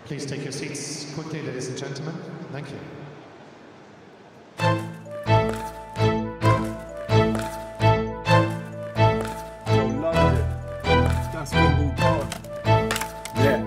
Please take your seats quickly, ladies and gentlemen. Thank you. Oh, London. That's WimbleDON. Yeah.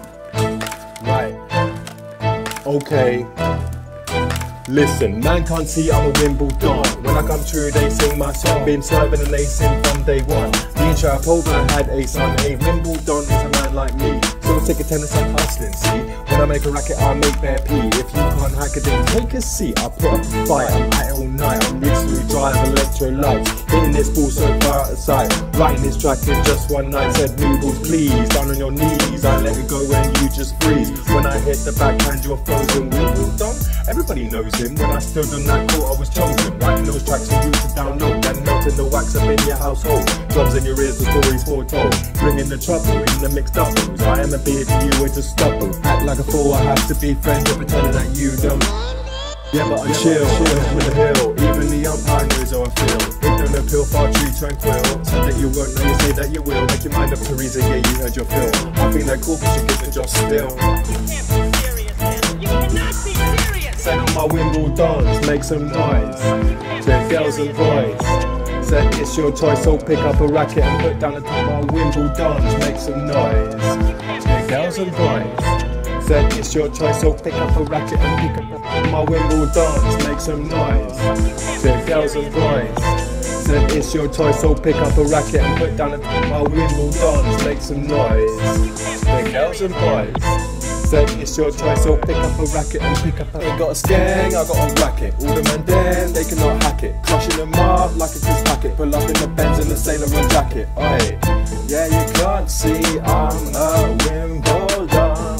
Right. Okay. Listen, man can't see I'm a WimbleDON. When I come through, they sing my song. Been serving and lacing from day one. Me and Sharapova had a son. Hey, WimbleDON is a man like me. So take a tennis and hustling, see? When I make a racket, I make bare pee. If you can't hack it, then take a seat. I put up a fight, I'm at it all night. I'm literally drive electrolytes. Hitting this ball so far out of sight. Writing this track in just one night. Said noodles, please, down on your knees. I let it go and you just freeze. When I hit the backhand, you're frozen. WimbleDON, everybody knows him. When I stood on that court, I was chosen. Writing those tracks for you to download. Then melting the wax up in your household. Drums in your ears, the stories foretold. Bringing the trouble in the mixed doubles. I am a beard to you, it's a stubble. Act like a fool, I have to be friends with pretending that you don't. Yeah, but I'm chill with the hill. Even the umpire knows how I feel. It don't appeal, far too tranquil. Said that you won't, now you say that you will. Make your mind up, Teresa, yeah, you heard your fill. I think that cool, but you get the job still. You can't be serious, man. You cannot be serious. Said on my WimbleDONs, make some noise. Said girls and boys. Said it's your choice, so pick up a racket and put down the top of my WimbleDONs, make some noise. Said girls and boys. Said it's your choice, so pick up a racket and pick up my WimbleDONs, make some noise. Said girls and boys. Said it's your choice, so pick up a racket and put down the top of my WimbleDONs, make some noise. Said girls and boys. Said it's your choice, so pick up a racket and pick up a... Ain't got a skeng, I got a racket. All the man then, they cannot hack it. Crushing them up like a crisp packet. Pull up in the Benz in the Sailor Run jacket. Oi, yeah, you can't see I'm a WimbleDON.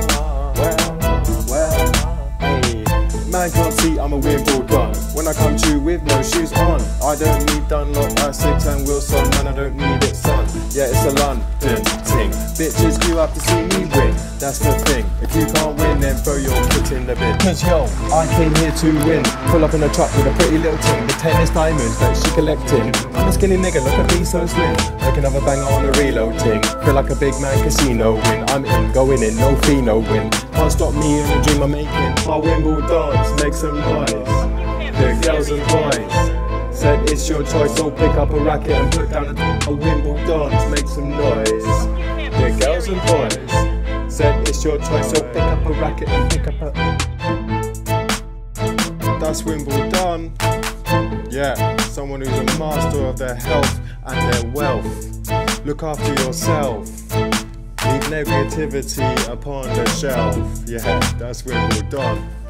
Well, hey, man can't see I'm a WimbleDON. When I come to with no shoes on, I don't need Dunlop, Essex and Wilson, man, I don't need it, son. Yeah, it's a London ting. Bitches queue up to see me win, that's the thing. If you can't win, then throw your foot in the bin. Cause yo, I came here to win. Pull up in a truck with a pretty little ting. The tennis diamonds that she collecting. I'm a skinny nigga, look at me so slim. Make another banger on a reload ting. Feel like a big man casino win. I'm in, going in, no fee, no win. Can't stop me in the dream I'm making. My WimbleDONs, make some noise. The girls and boys. Said it's your choice, so pick up a racket and put down the top of WimbleDONs, make some noise. The girls and boys. Said it's your choice, so pick up a racket and pick up a... That's WimbleDON. Yeah, someone who's a master of their health and their wealth. Look after yourself. Leave negativity upon the shelf. Yeah, that's WimbleDON.